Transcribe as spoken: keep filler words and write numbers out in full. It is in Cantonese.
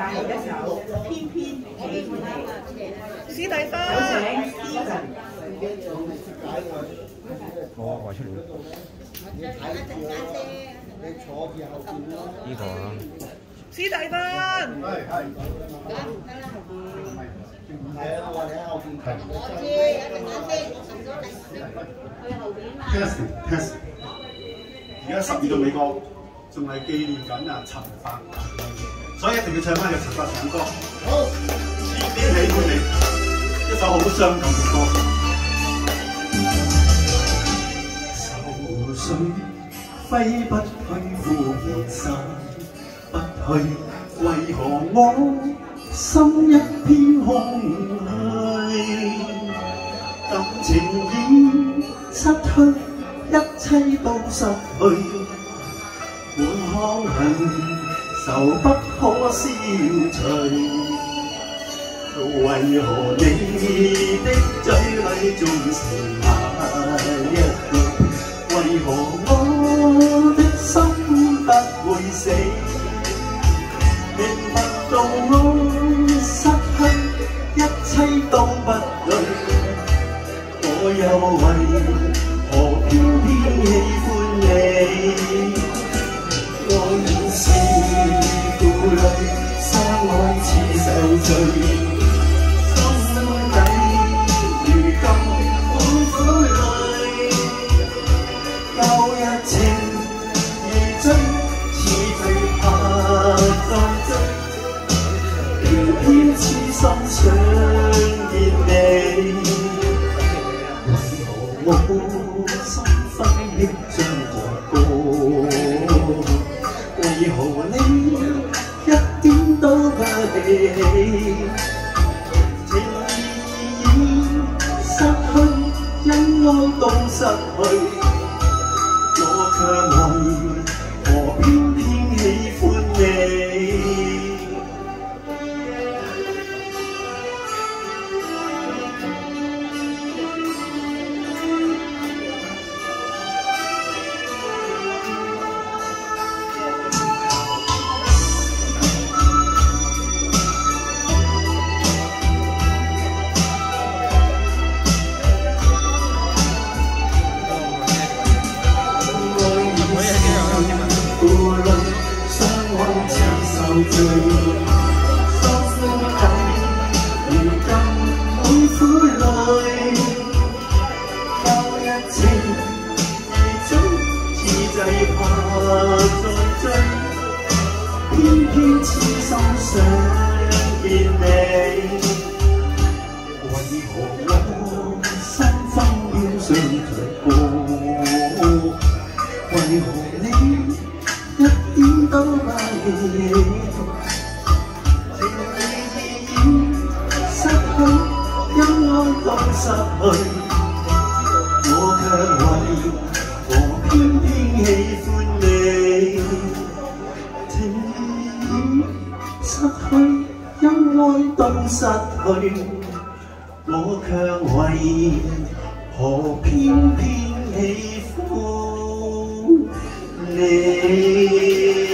但係一首偏偏喜歡你。史蒂芬，有請 Steven。 我畫出嚟。 你睇住啊！你坐住後邊咯。 呢個啊。 史蒂芬。係係。 唔係啊！我話你喺後邊睇。 我知，一陣間先，我撳咗你去後邊嘛。 Test test。而家十二度美國仲係紀念緊啊陳百強，所以一定要唱翻個陳百強歌。好，偏偏喜歡你，一首好傷感嘅歌。愁緒揮不去，呼熱散不去，為何我心一片空虛？感情已失去。一切都失去，滿腔恨愁不可消除。為何你的嘴裏總是那一句？為何我的心不會死？明白到我失去一切都不對，我又為何偏偏喜歡你？我已是負累，相愛似受罪，心底如今滿苦淚。舊日情如醉，似醉怕再追，偏偏痴心想見你。為何我心分的像着歌，為何你一點都不記起？情意已失去，因愛都失去，我卻為何偏偏喜歡你？醉，心底如今滿苦淚，舊日情如醉，似醉怕再追，偏偏痴心想見你。為何我心分秒像着歌？為何你一點都不記起？都失去，我卻為何偏偏喜歡你？情已失去，因愛都失去，我卻為何偏偏喜歡你？